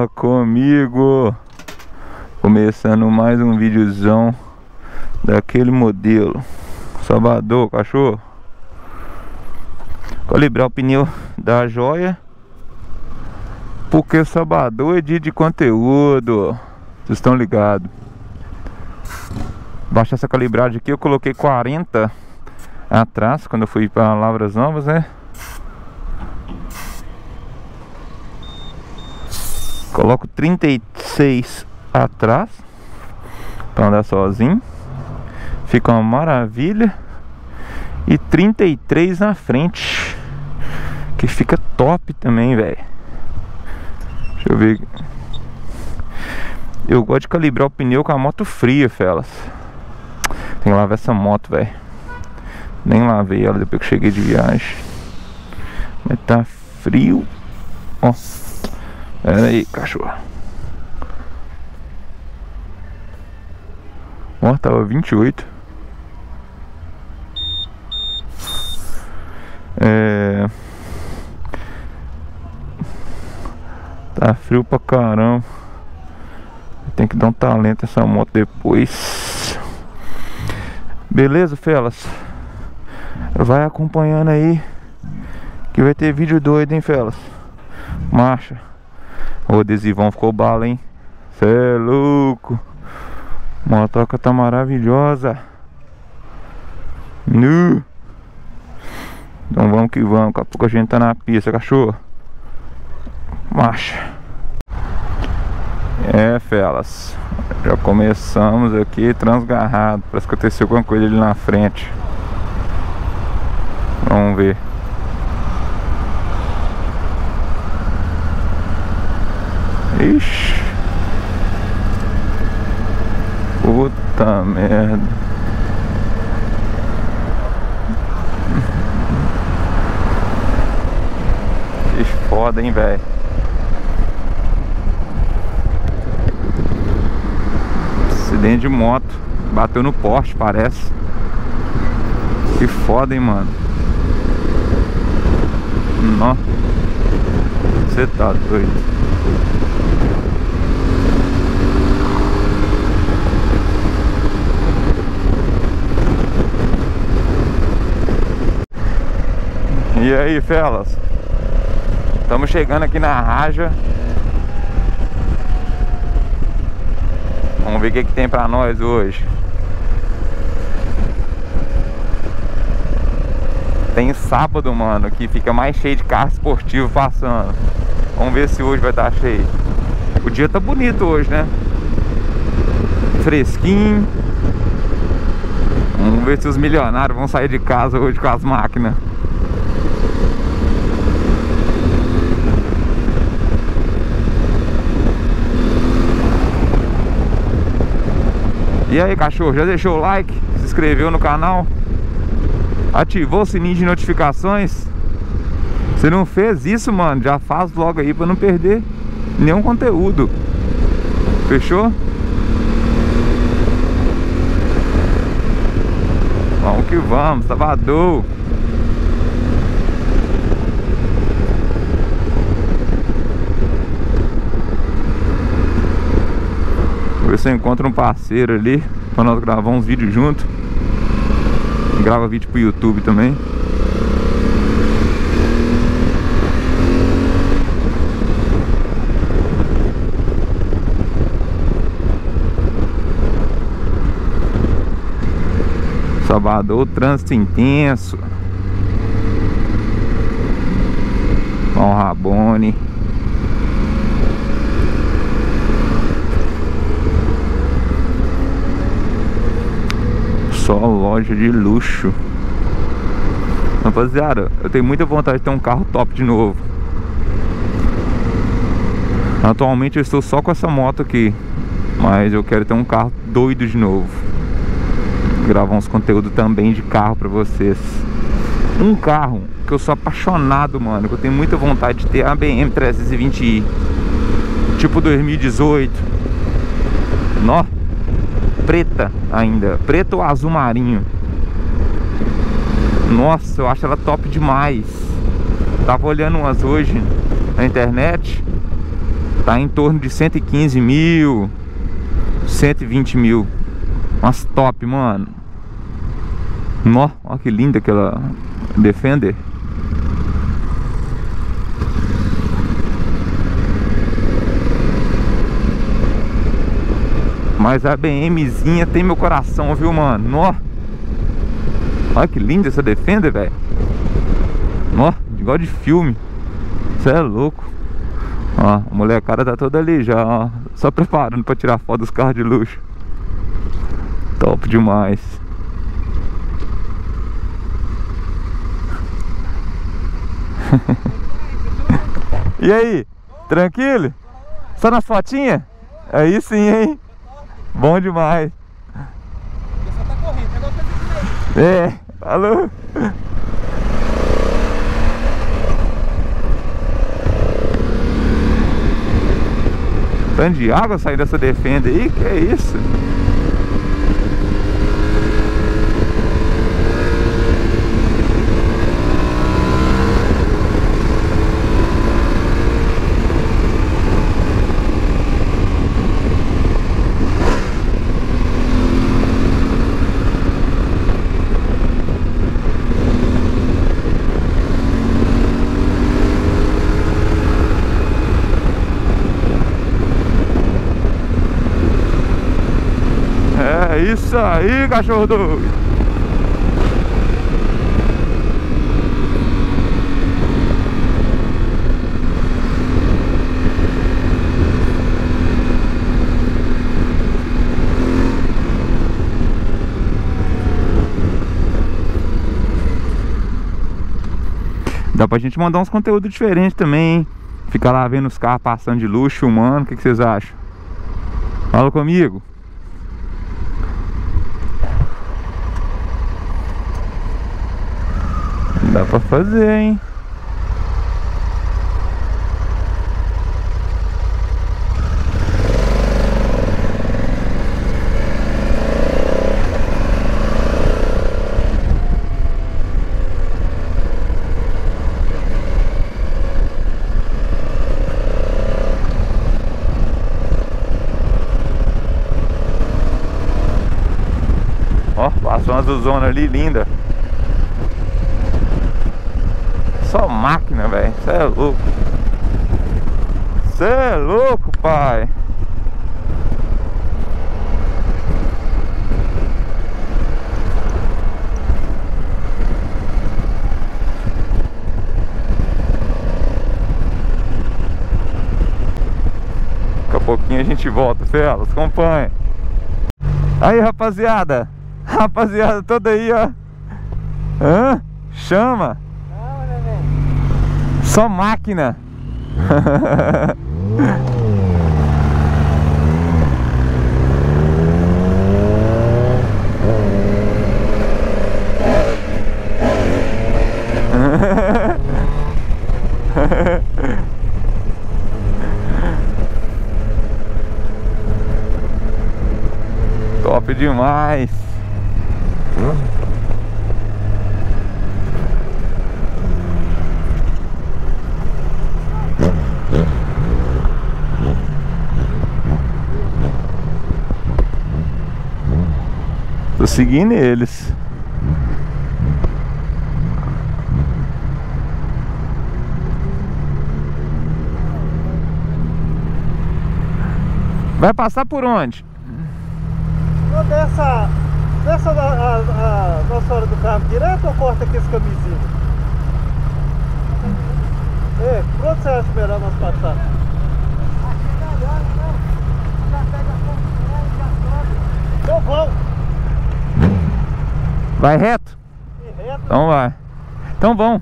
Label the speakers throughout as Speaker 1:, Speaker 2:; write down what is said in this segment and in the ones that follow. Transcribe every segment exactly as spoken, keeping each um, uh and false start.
Speaker 1: Fala comigo, começando mais um videozão daquele modelo. Salvador, cachorro. Calibrar o pneu da joia, porque o Salvador é dia de conteúdo. Vocês estão ligados? Baixar essa calibragem aqui, eu coloquei quarenta atrás quando eu fui para Lavras Novas, né? Coloco trinta e seis atrás para andar sozinho, fica uma maravilha. E trinta e três na frente, que fica top também, velho. Deixa eu ver. Eu gosto de calibrar o pneu com a moto fria, felas. Tem que lavar essa moto, velho. Nem lavei ela depois que cheguei de viagem. Mas tá frio. Ó. Pera aí, cachorro. Ó, tava vinte e oito. É... Tá frio pra caramba. Tem que dar um talento essa moto depois. Beleza, felas? Vai acompanhando aí, que vai ter vídeo doido, hein, felas? Marcha. O adesivão ficou bala, hein? Cê é louco. A motoca tá maravilhosa. Nu. Então vamos que vamos. Daqui a pouco a gente tá na pista, cachorro. Marcha. É, felas, já começamos aqui transgarrado. Parece que aconteceu alguma coisa ali na frente. Vamos ver. Ixi. Puta merda. Que foda, hein, velho. Acidente de moto. Bateu no poste, parece. Que foda, hein, mano. Nó. Você tá doido. E aí, felas? Estamos chegando aqui na Raja. Vamos ver o que, que tem pra nós hoje. Tem sábado, mano, que fica mais cheio de carro esportivo passando. Vamos ver se hoje vai estar cheio. O dia tá bonito hoje, né? Fresquinho. Vamos ver se os milionários vão sair de casa hoje com as máquinas. E aí, cachorro, já deixou o like? Se inscreveu no canal? Ativou o sininho de notificações? Se não fez isso, mano, já faz logo aí pra não perder nenhum conteúdo. Fechou? Vamos que vamos, Salvador. Ver se eu encontro um parceiro ali pra nós gravar uns vídeos juntos. Grava vídeo pro YouTube também. Salvador, trânsito intenso. Bom Rabone. Só loja de luxo. Rapaziada, eu tenho muita vontade de ter um carro top de novo. Atualmente eu estou só com essa moto aqui, mas eu quero ter um carro doido de novo. Gravar uns conteúdos também de carro pra vocês. Um carro que eu sou apaixonado, mano, que eu tenho muita vontade de ter, a B M trezentos e vinte i. Tipo dois mil e dezoito. Nó. Preta ainda, preto ou azul marinho. Nossa, eu acho ela top demais. Tava olhando umas hoje na internet. tá em torno de cento e quinze mil, cento e vinte mil. Umas top, mano. Nó, olha que linda aquela Defender. Mas a BMzinha tem meu coração, viu, mano? Nó. Olha que linda essa Defender, velho. Ó, igual de filme. Você é louco. Ó, a molecada tá toda ali já, ó, só preparando pra tirar foto dos carros de luxo. Top demais. E aí? Tranquilo? Só nas fotinhas? Aí sim, hein? Bom demais.
Speaker 2: Só tá correndo, agora tá de
Speaker 1: É, falou. Tanto de água saindo dessa Defender aí, que é isso? É isso aí, cachorro doido. Dá pra gente mandar uns conteúdos diferentes também, hein? Ficar lá vendo os carros passando de luxo, filmando. O que, que vocês acham? Fala comigo. Dá pra fazer, hein? Ó, passou uma azulzona ali, linda. Só máquina, velho. Cê é louco. Cê é louco, pai. Daqui a pouquinho a gente volta, Felas. Acompanha. Aí, rapaziada. Rapaziada toda aí, ó. Hã? Chama. Só máquina. Top demais. Tô seguindo eles. Vai passar por onde?
Speaker 2: Não, dessa, dessa a, a, a nossa hora do carro direto ou corta aqui esse camisinho? É, por onde você acha melhor nós passar? Aqui é melhor, né? Já pega a ponte e já sobe. Então vamos.
Speaker 1: Vai reto?
Speaker 2: E reto.
Speaker 1: Então vai. Então vão.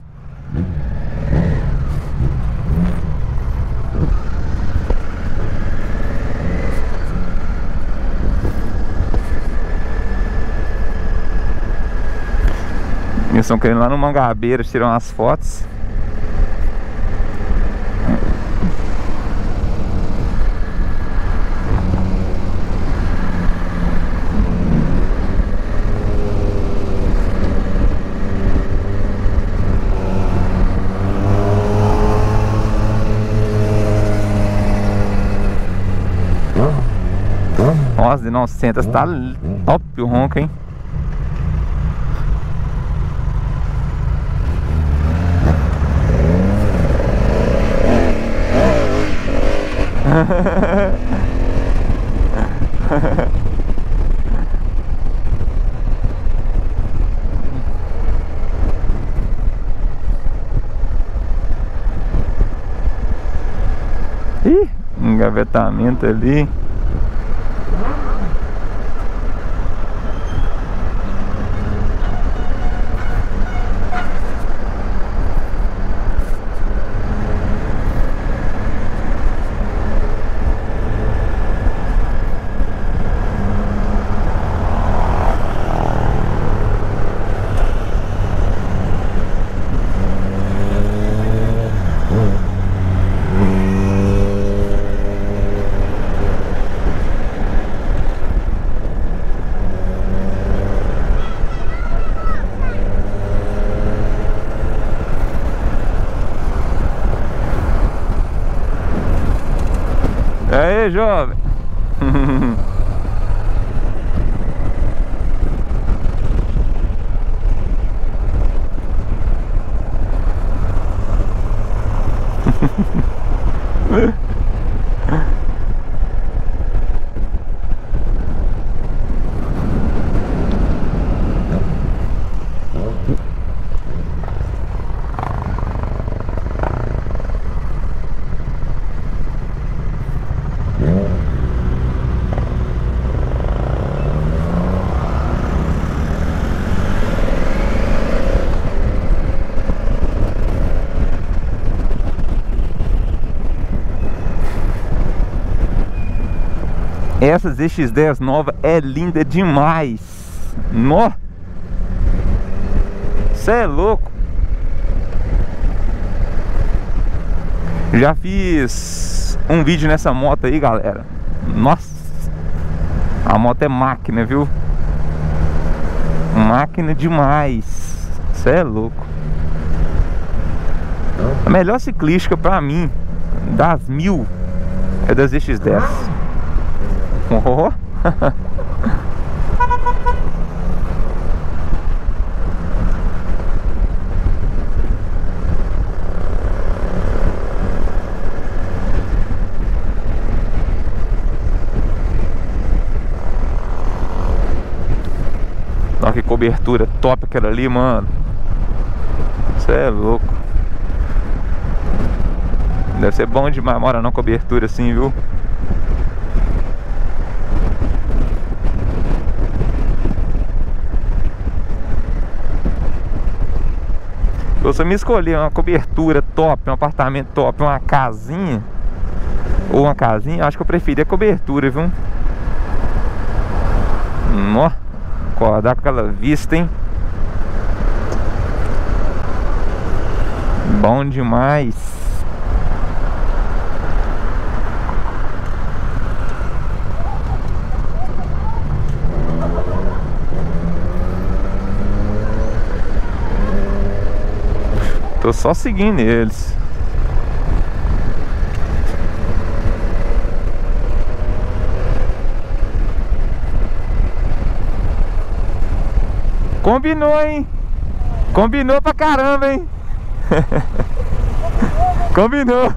Speaker 1: Eles estão querendo ir lá no Mangabeira tirar umas fotos. Nossa, de novecentos tá top o ronco, hein? Ih, engavetamento ali. E aí, jovem? Essa Z X dez nova é linda demais. Nó! Cê é louco. Já fiz um vídeo nessa moto aí, galera. Nossa! A moto é máquina, viu? Máquina demais. Cê é louco. A melhor ciclística pra mim das mil é da Z X dez. Oh. Olha que cobertura top aquela ali, mano. Você é louco. Deve ser bom demais morar na cobertura assim, viu? Se você me escolher uma cobertura top, um apartamento top, uma casinha ou uma casinha, acho que eu preferia a cobertura, viu? Ó, acordar com aquela vista, hein? Bom demais. Tô só seguindo eles. Combinou, hein? Combinou pra caramba, hein? Combinou.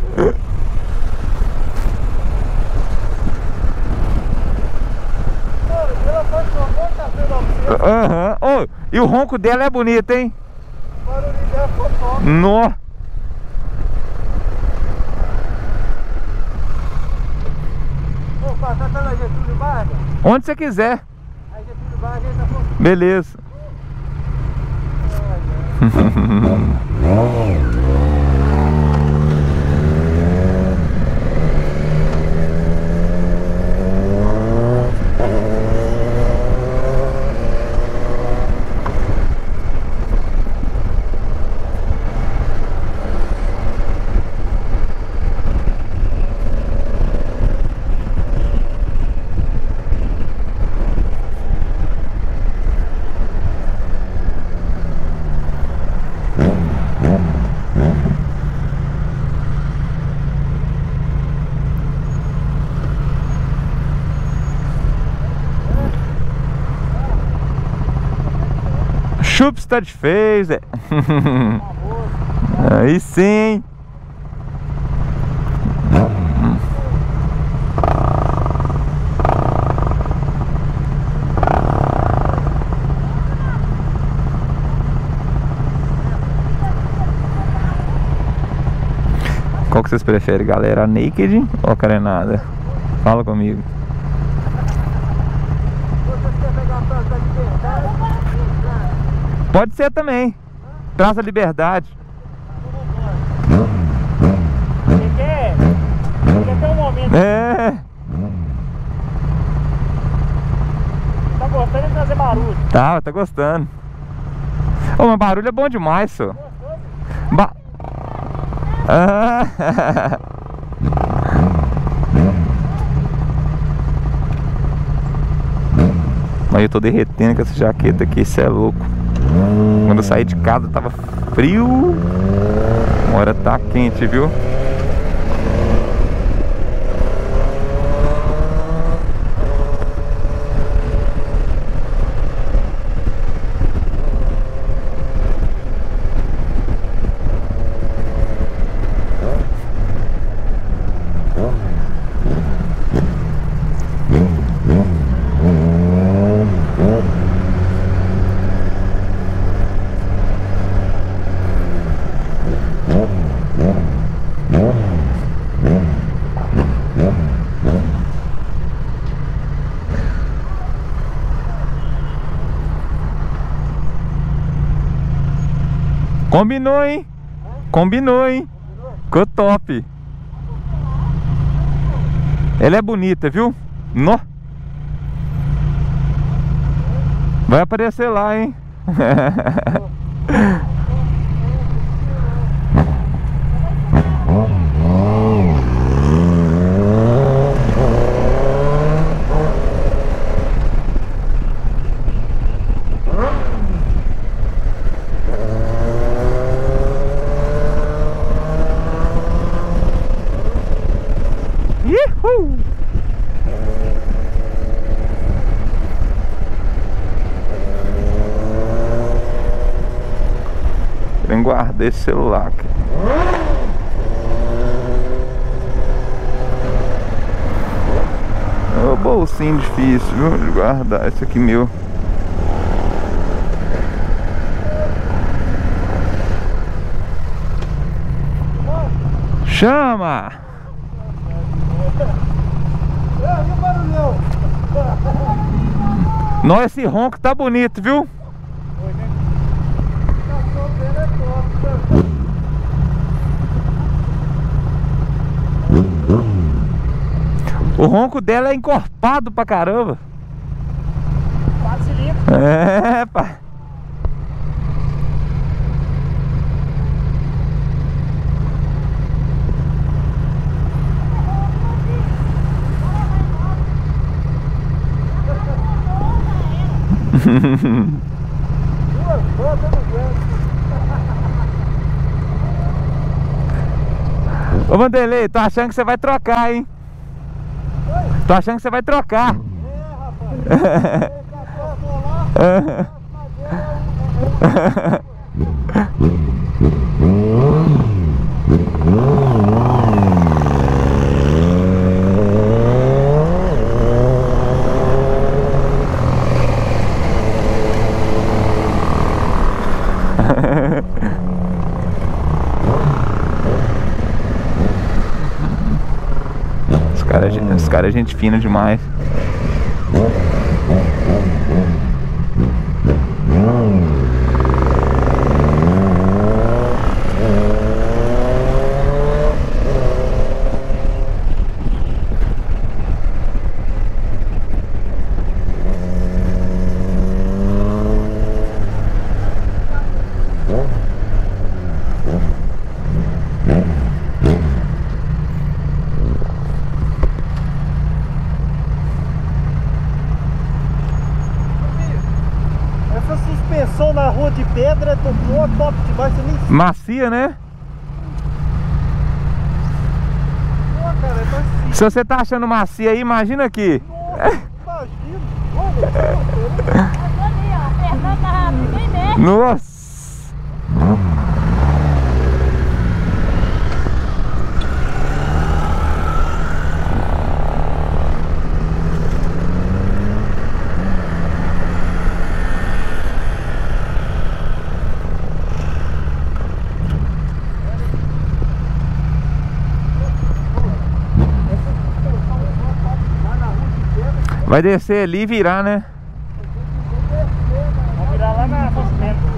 Speaker 1: Aham. Uhum. Oh, e o ronco dela é bonito, hein? Nó. Onde você quiser. Beleza. Chups tá de fez, é. Aí sim. Qual que vocês preferem, galera? A naked ou a carenada? Fala comigo. Pode ser também. Praça Liberdade.
Speaker 2: Você quer? Você quer ter um momento?
Speaker 1: É.
Speaker 2: Tá gostando de trazer barulho?
Speaker 1: Tá, tá gostando. Ô, mas barulho é bom demais, só. Ba ah. Mas eu tô derretendo com essa jaqueta aqui, isso é louco. Quando eu saí de casa tava frio. Agora tá quente, viu? Combinou, hein? Combinou, hein? Ficou top. Ela é bonita, viu? Nó. Vai aparecer lá, hein? Uhul. Vem guardar esse celular aqui. É um bolsinho difícil, viu, de guardar. Esse aqui meu. Chama! Não, esse ronco tá bonito, viu? O ronco dela é encorpado pra caramba.
Speaker 2: quatro cilindros.
Speaker 1: É, pá. Ô Vanderlei, tô achando que você vai trocar, hein? Oi? Tô achando que você vai trocar. É, rapaz. Os caras os cara é gente fina demais.
Speaker 2: Essa suspensão na rua de pedra é do top demais, você nem...
Speaker 1: Macia, né?
Speaker 2: Pô, cara, é macia.
Speaker 1: Se você tá achando macia aí, imagina aqui.
Speaker 2: Nossa, imagina. Olha,
Speaker 3: ali, ó, Fernanda, ninguém mexe.
Speaker 1: Nossa! Vai descer ali e virar, né?
Speaker 2: Vamos virar lá na Fosfento.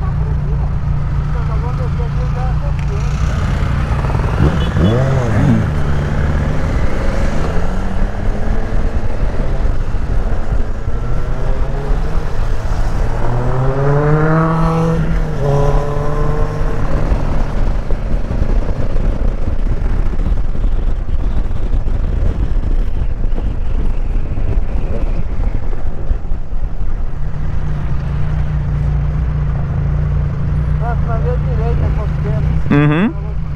Speaker 1: Uhum.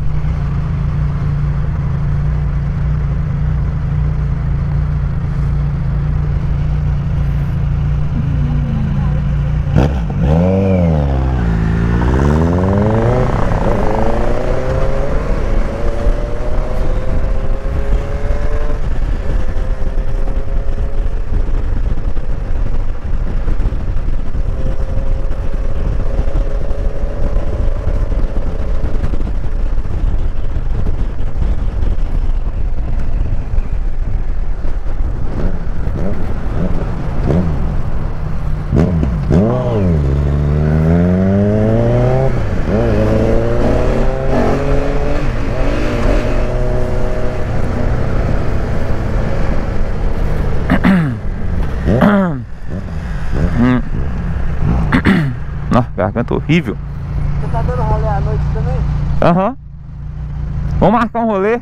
Speaker 1: Nossa, garganta horrível.
Speaker 2: Você tá dando rolê à noite também?
Speaker 1: Aham. Uhum. Vamos marcar um rolê.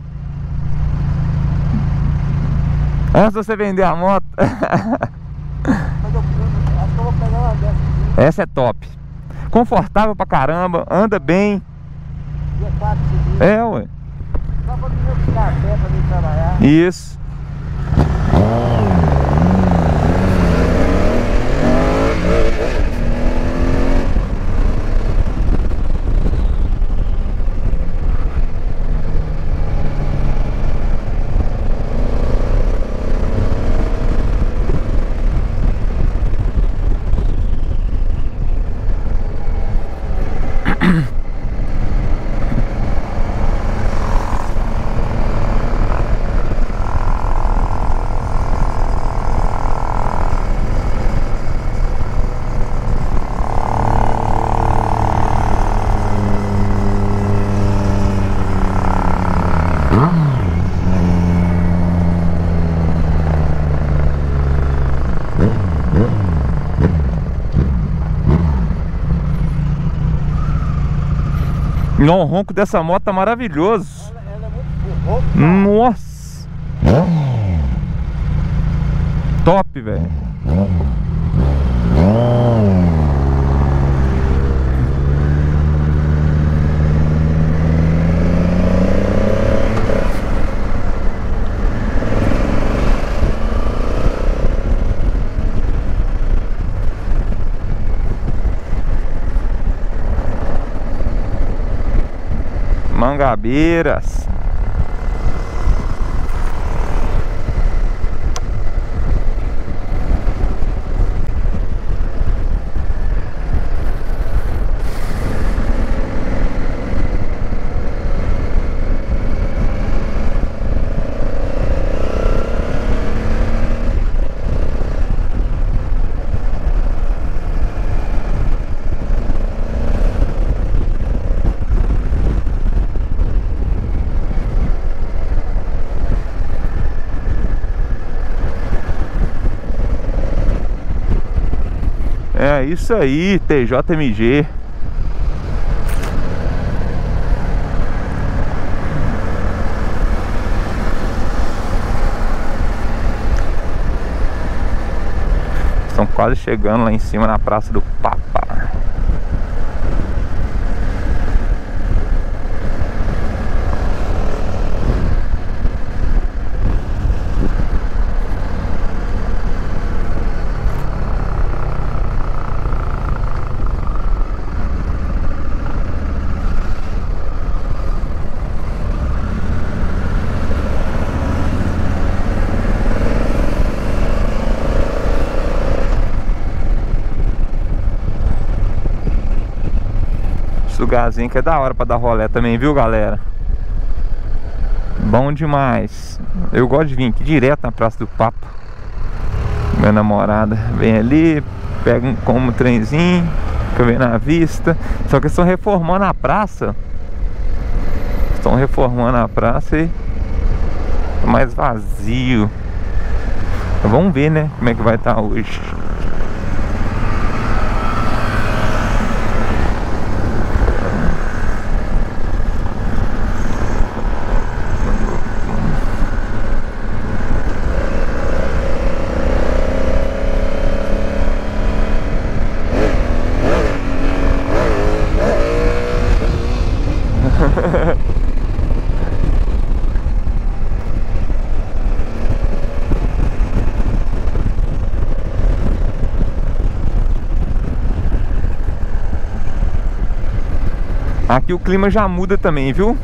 Speaker 1: Antes de você vender a moto.
Speaker 2: Mas eu, eu acho que eu vou pegar uma dessas.
Speaker 1: Essa é top. Confortável pra caramba, anda bem.
Speaker 2: E é fácil de subir.
Speaker 1: É, ué.
Speaker 2: Só pra mim ficar a pé pra mim trabalhar.
Speaker 1: Isso. Não, o ronco dessa moto tá maravilhoso.
Speaker 2: Ela, ela é muito ronco.
Speaker 1: Nossa! Top, velho. Mangabeiras. É isso aí, T J M G. Estão quase chegando lá em cima na Praça do Papa. lugarzinho que é da hora pra dar rolê também, viu, galera? Bom demais. Eu gosto de vir aqui direto na Praça do Papa. Minha namorada vem ali, pega um, como um trenzinho, fica vendo a vista. Só que eles estão reformando a praça. Estão reformando a praça e tá mais vazio. Vamos ver, né, como é que vai estar hoje. Aqui o clima já muda também, viu?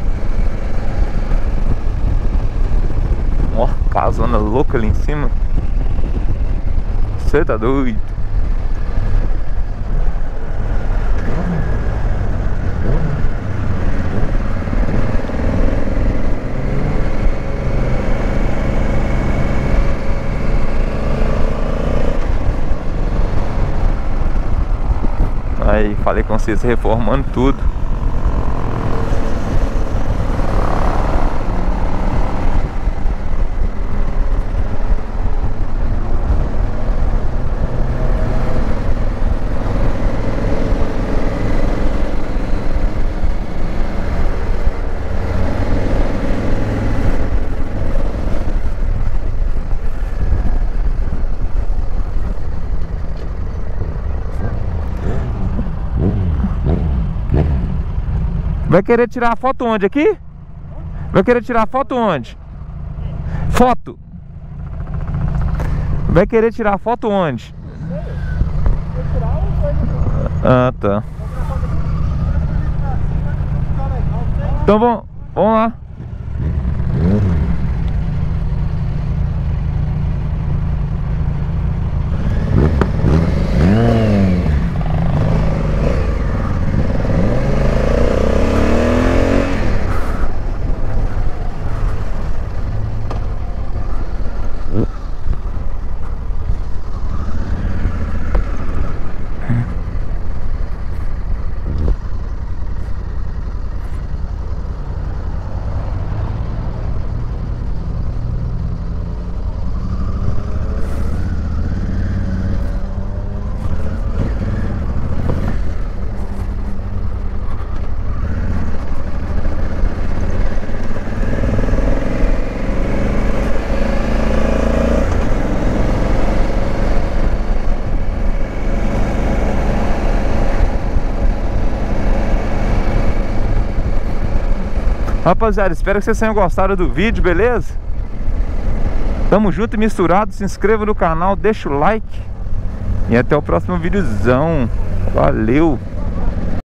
Speaker 1: Ó, casona louca ali em cima. Você tá doido? Aí, falei com vocês, reformando tudo. Vai querer tirar foto onde aqui? Vai querer tirar foto onde? Foto. Vai querer tirar foto onde? Ah, tá. Então vamos, vamos lá. Rapaziada, espero que vocês tenham gostado do vídeo, beleza? Tamo junto e misturado. Se inscreva no canal, deixa o like. E até o próximo videozão. Valeu!